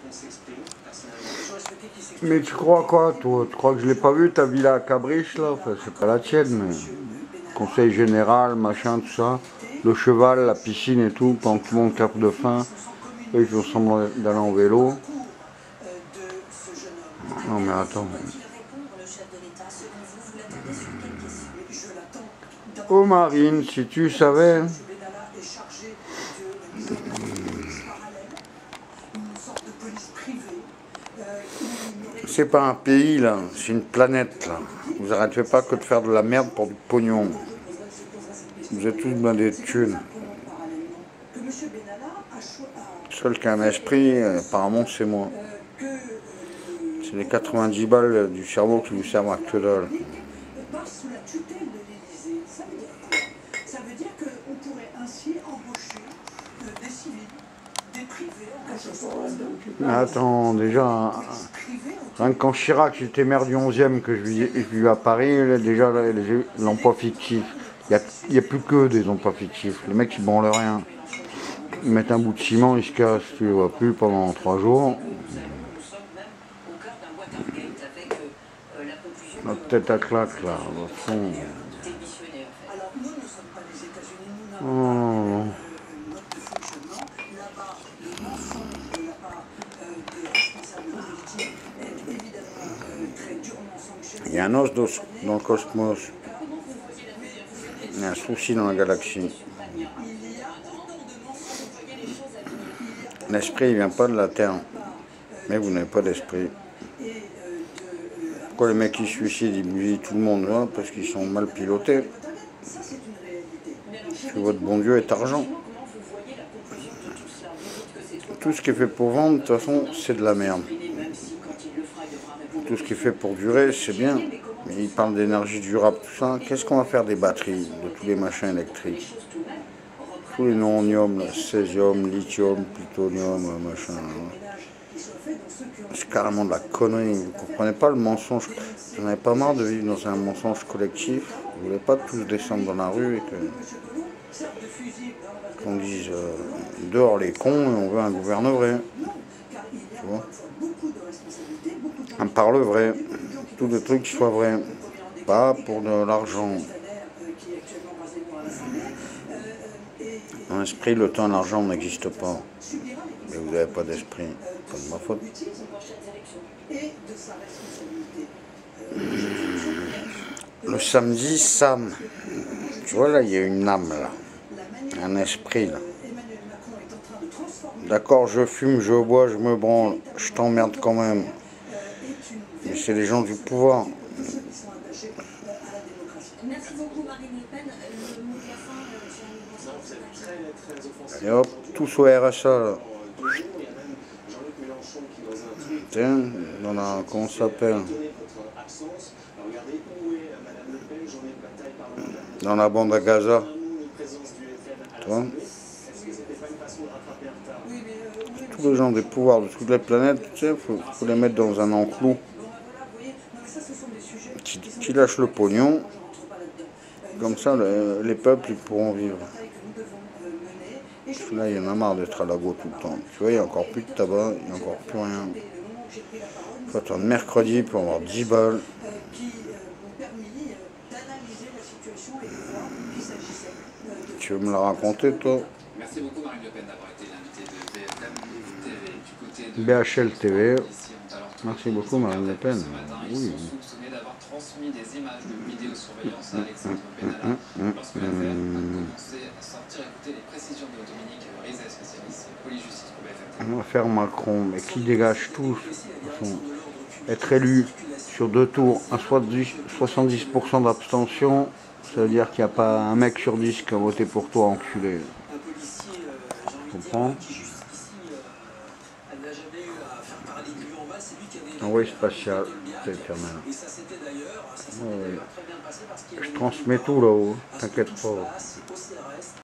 Mais tu crois quoi, toi? Tu crois que je l'ai pas vu, ta villa à Cabriches, là? Enfin, c'est pas la tienne, mais... Conseil général, machin, tout ça. Le cheval, la piscine et tout, pendant que tout le monde capte de faim. Eux, ils ont semblant d'aller en vélo. Non, mais attends. Oh, Marine, si tu savais... C'est pas un pays, là, c'est une planète, là. Vous arrêtez pas que de faire de la merde pour du pognon. Vous êtes tous blindés de thunes. Seul qui a un esprit, apparemment, c'est moi. C'est les 90 balles du cerveau qui vous servent à que dalle. Attends, déjà, rien que quand Chirac, j'étais maire du 11e, que je vis à Paris, là, déjà, l'emploi fictif, il n'y a plus que des emplois fictifs. Les mecs, ils branlent rien. Ils mettent un bout de ciment, ils se cassent, tu les vois plus pendant 3 jours. La tête à claque, là, au fond. Oh. Il y a un os dans le cosmos. Il y a un souci dans la galaxie. L'esprit, il vient pas de la Terre. Mais vous n'avez pas d'esprit. Pourquoi les mecs qui se suicident, ils bousillent tout le monde là? Parce qu'ils sont mal pilotés. Parce que votre bon Dieu est argent. Tout ce qui est fait pour vendre, de toute façon, c'est de la merde. Tout ce qui est fait pour durer, c'est bien. Mais ils parlent d'énergie durable, tout ça. Qu'est-ce qu'on va faire des batteries, de tous les machins électriques? Tous les nonium, césium, lithium, plutonium, machin. C'est carrément de la connerie. Vous comprenez pas le mensonge? J'en avais pas marre de vivre dans un mensonge collectif. Vous voulez pas tous descendre dans la rue et qu'on dise dehors les cons et on veut un gouverneur vrai. Tu vois? On parle vrai. Tous les trucs qui soient vrais. Pas pour de l'argent. Dans l'esprit, le temps et l'argent n'existent pas. Mais vous n'avez pas d'esprit. Pas de ma faute. Le samedi, Sam. Tu vois là, il y a une âme là. Un esprit là. D'accord, je fume, je bois, je me branle. Je t'emmerde quand même. Mais c'est les gens du pouvoir. Merci beaucoup Marine Le Pen. Et hop, tous au RSA là. Tiens, dans la... comment ça s'appelle? Dans la bande à Gaza. Tu vois? Tous les gens des pouvoirs de toute la planète, tu sais, faut les mettre dans un enclos qui lâche le pognon. Comme ça, les peuples ils pourront vivre. Parce que là, il y en a marre d'être à la go tout le temps. Tu vois, il n'y a encore plus de tabac, il n'y a encore plus rien. Il faut attendre mercredi pour avoir 10 balles. Tu veux me la raconter, toi? Merci beaucoup Marine Le Pen d'avoir été l'invitée de BFM TV du côté de BHL TV. Merci beaucoup Marine Le Pen. Ils sont soupçonnés d'avoir transmis des images de vidéosurveillance à Alexandre Benalla lorsque l'affaire a commencé à sortir. Écoutez les précisions de Dominique Rizet, spécialiste police-justice pour BFM TV. On va faire Macron, mais qui dégage tous. Être élu sur 2 tours à 70% d'abstention, ça veut dire qu'il n'y a pas un mec sur 10 qui a voté pour toi, enculé. Tu comprends? Envoyé spatial, c'est éternel. Ouais. Je transmets tout là-haut, t'inquiète pas.